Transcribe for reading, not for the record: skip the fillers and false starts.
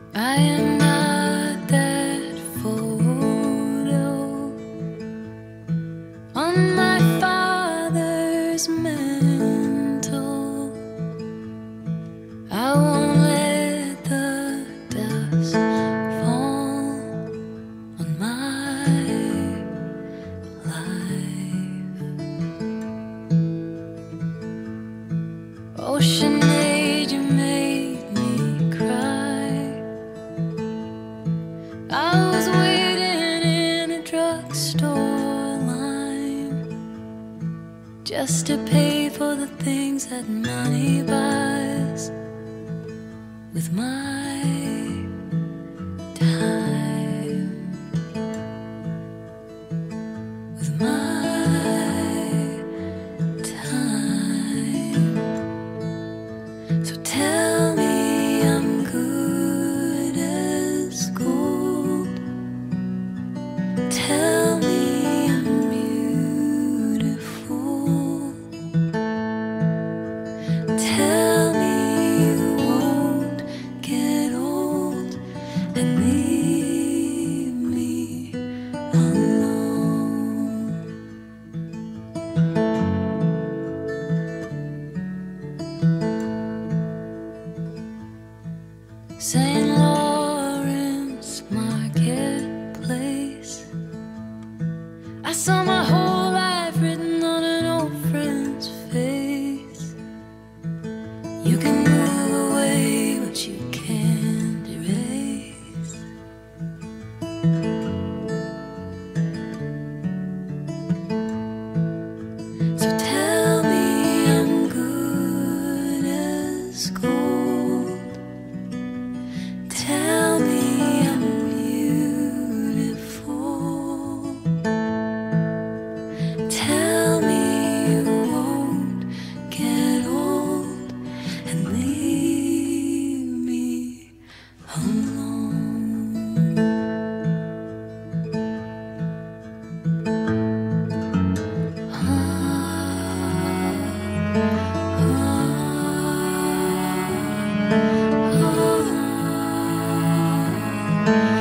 I am not that photo on my father's mantle. I won't let the dust fall on my life. Oceanade, you made me cry. I was waiting in a drugstore line just to pay for the things that money buys with my time, with my time. So tell me I'm good as gold. Tell me I'm beautiful. Tell me you won't get old and leave me alone. St. Lawrence Marketplace, I saw my whole life written on an old friend's face. You can move away what you can't erase. So tell me I'm good as gold. Tell me I'm beautiful. Tell me you won't get old and leave me alone. Ah, ah, ah.